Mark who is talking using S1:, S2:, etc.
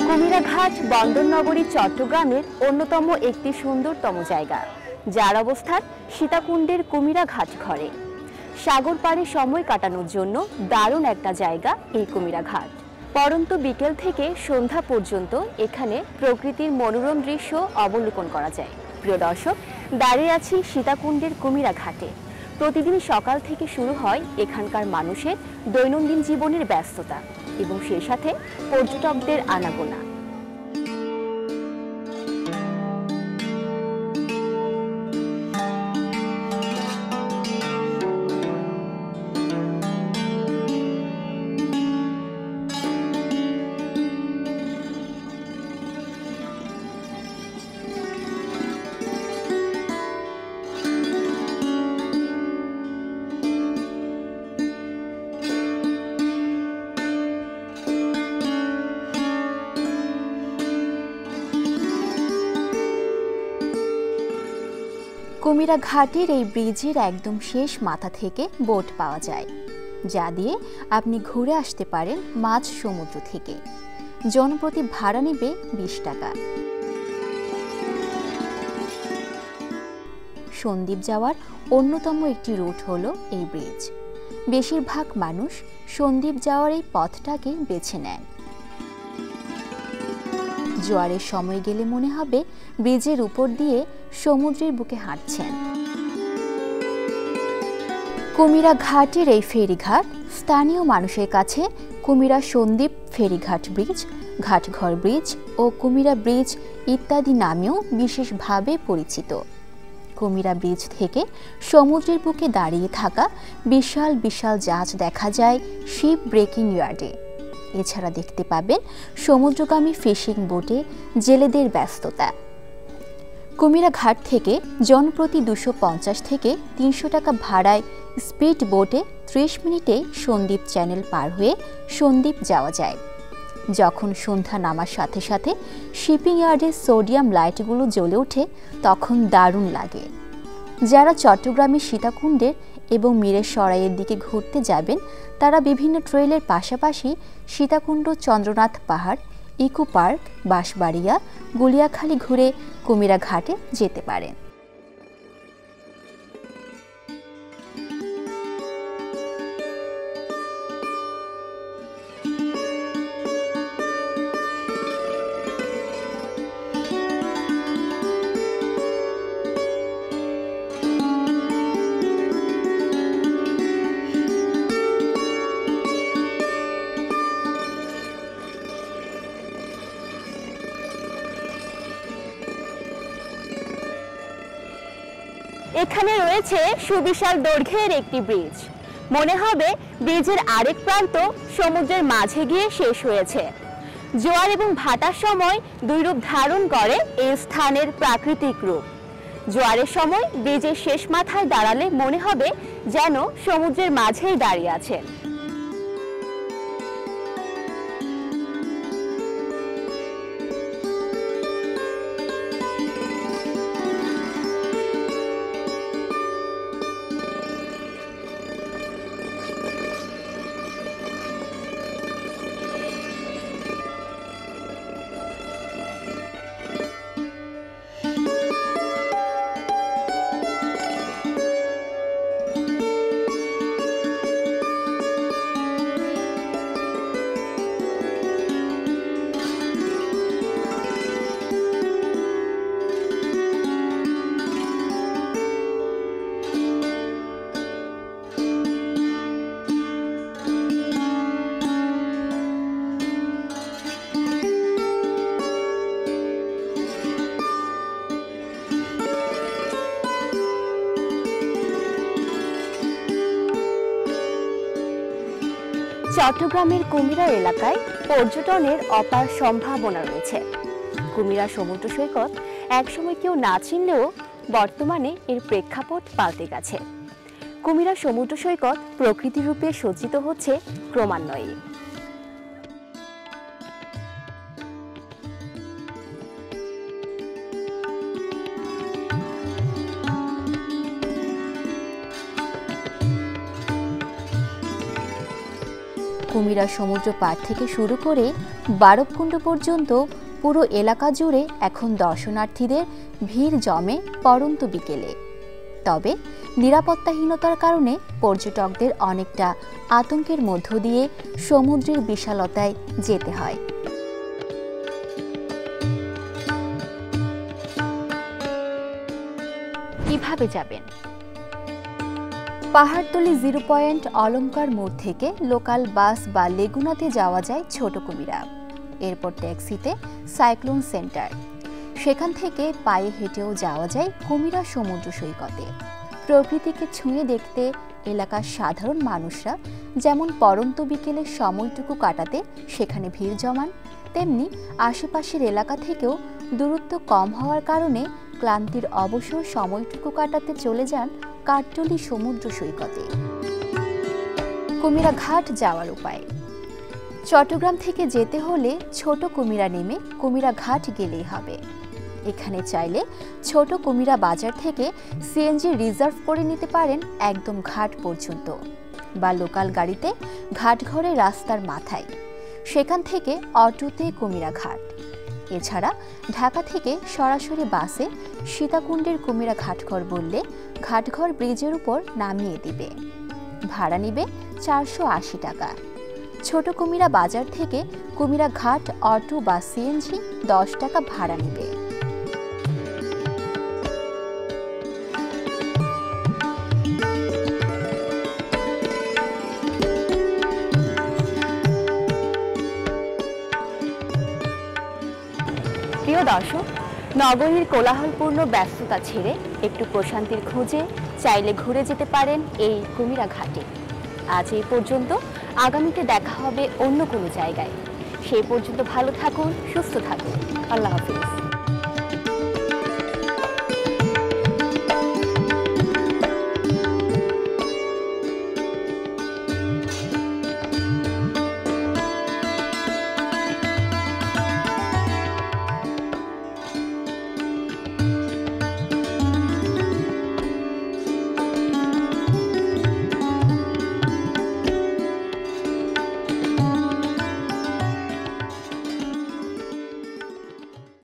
S1: কুমিরাঘাট বন্দরনগরী চট্টগ্রামের অন্যতম একটি সুন্দরতম জায়গা, যার অবস্থান সীতাকুণ্ডের কুমিরাঘাট ঘরে। সাগর পাড়ে সময় কাটানোর জন্য দারুণ একটা জায়গা এই কুমিরাঘাট। পরন্তু বিকেল থেকে সন্ধ্যা পর্যন্ত এখানে প্রকৃতির মনোরম দৃশ্য অবলোকন করা যায়। প্রিয় দর্শক, দাঁড়িয়ে আছি সীতাকুণ্ডের কুমিরাঘাটে। প্রতিদিন সকাল থেকে শুরু হয় এখানকার মানুষের দৈনন্দিন জীবনের ব্যস্ততা এবং সেই সাথে পর্যটকদের আনাগোনা। কুমিরাঘাটের এই ব্রিজের একদম শেষ মাথা থেকে বোট পাওয়া যায়, যা দিয়ে আপনি ঘুরে আসতে পারেন মাঝ সমুদ্র থেকে। জনপ্রতি ভাড়া নেবে 20 টাকা। সন্দ্বীপ যাওয়ার অন্যতম একটি রুট হলো এই ব্রিজ। বেশিরভাগ মানুষ সন্দ্বীপ যাওয়ার এই পথটাকে বেছে নেন। জোয়ারের সময় গেলে মনে হবে ব্রিজের উপর দিয়ে সমুদ্রের বুকে হাঁটছেন। কুমিরাঘাটের এই ফেরিঘাট স্থানীয় মানুষের কাছে কুমিরা সন্দ্বীপ ফেরিঘাট ব্রিজ, ঘাটঘর ব্রিজ ও কুমিরা ব্রিজ ইত্যাদি নামেও বিশেষভাবে পরিচিত। কুমিরা ব্রিজ থেকে সমুদ্রের বুকে দাঁড়িয়ে থাকা বিশাল বিশাল জাহাজ দেখা যায় শিপ ব্রেকিং ইয়ার্ডে। এছাড়া দেখতে পাবেন সমুদ্রগামী ফিশিং বোটে জেলেদের ব্যস্ততা। কুমিরাঘাট থেকে জনপ্রতি 250 থেকে 300 টাকা ভাড়ায় স্পিড বোটে 30 মিনিটে সন্দ্বীপ চ্যানেল পার হয়ে সন্দ্বীপ যাওয়া যায়। যখন সন্ধ্যা নামার সাথে সাথে শিপিং ইয়ার্ডের সোডিয়াম লাইটগুলো জ্বলে ওঠে, তখন দারুণ লাগে। যারা চট্টগ্রামের সীতাকুণ্ডের এবং মিরসরাইয়ের দিকে ঘুরতে যাবেন, তারা বিভিন্ন ট্রেইলের পাশাপাশি সীতাকুণ্ড, চন্দ্রনাথ পাহাড়, ইকো পার্ক, বাঁশবাড়িয়া, গুলিয়াখালী ঘুরে কুমিরাঘাটে যেতে পারেন। এখানে রয়েছে সুবিশাল দৈর্ঘ্যের একটি ব্রিজ। মনে হবে ব্রিজের আরেক প্রান্ত সমুদ্রের মাঝে গিয়ে শেষ হয়েছে। জোয়ার এবং ভাটার সময় দুই রূপ ধারণ করে এই স্থানের প্রাকৃতিক রূপ। জোয়ারের সময় ব্রিজের শেষ মাথায় দাঁড়ালে মনে হবে যেন সমুদ্রের মাঝেই দাঁড়িয়ে আছেন। চট্টগ্রামের কুমিরা এলাকায় পর্যটনের অপার সম্ভাবনা রয়েছে। কুমিরা সমুদ্র সৈকত একসময় কেউ না চিনলেও বর্তমানে এর প্রেক্ষাপট পাল্টে গেছে। কুমিরা সমুদ্র সৈকত প্রকৃতি রূপে সজ্জিত হচ্ছে ক্রমান্বয়ে। কুমিরা সমুদ্র পাড় থেকে শুরু করে বারবকুণ্ড পর্যন্ত পুরো এলাকা জুড়ে এখন দর্শনার্থীদের ভিড় জমে পড়ন্ত বিকেলে। তবে নিরাপত্তাহীনতার কারণে পর্যটকদের অনেকটা আতঙ্কের মধ্য দিয়ে সমুদ্রের বিশালতায় যেতে হয়। কিভাবে যাবেন? পাহাড়তলি 0 পয়েন্ট অলঙ্কার মোড় থেকে লোকাল বাস বা লেগুনাতে যাওয়া যায় ছোট কুমিরা। এরপর ট্যাক্সিতে সাইক্লোন সেন্টার, সেখান থেকে পায়ে হেঁটেও যাওয়া যায় কুমিরা সমুদ্র সৈকতে। প্রকৃতিকে ছুঁয়ে দেখতে এলাকার সাধারণ মানুষরা যেমন পড়ন্ত বিকেলের সময়টুকু কাটাতে সেখানে ভিড় জমান, তেমনি আশেপাশের এলাকা থেকেও দূরত্ব কম হওয়ার কারণে ক্লান্তির অবসর সময়টুকু কাটাতে চলে যান কাঠজলি সমুদ্র সৈকতে। কুমিরা ঘাট যাওয়ার উপায়: চট্টগ্রাম থেকে যেতে হলে ছোট কুমিরা নেমে কুমিরা ঘাট গেলেই হবে। এখানে চাইলে ছোট কুমিরা বাজার থেকে সিএনজি রিজার্ভ করে নিতে পারেন একদম ঘাট পর্যন্ত, বা লোকাল গাড়িতে ঘাটঘরের রাস্তার মাথায়, সেখান থেকে অটোতে কুমিরা ঘাট। এছাড়া ঢাকা থেকে সরাসরি বাসে সীতাকুণ্ডের কুমিরা ঘাটঘর বললে ঘাটঘর ব্রিজের উপর নামিয়ে দিবে। ভাড়া নিবে 480 টাকা। ছোট কুমিরা বাজার থেকে কুমিরা ঘাট অটো বা সিএনজি 10 টাকা ভাড়া নিবে। প্রিয় দর্শক, নগরীর কোলাহলপূর্ণ ব্যস্ততা ছেড়ে একটু প্রশান্তির খোঁজে চাইলে ঘুরে যেতে পারেন এই কুমিরা ঘাটে। আজ এই পর্যন্ত, আগামীতে দেখা হবে অন্য কোনো জায়গায়। সেই পর্যন্ত ভালো থাকুন, সুস্থ থাকুন। আল্লাহ হাফিজ।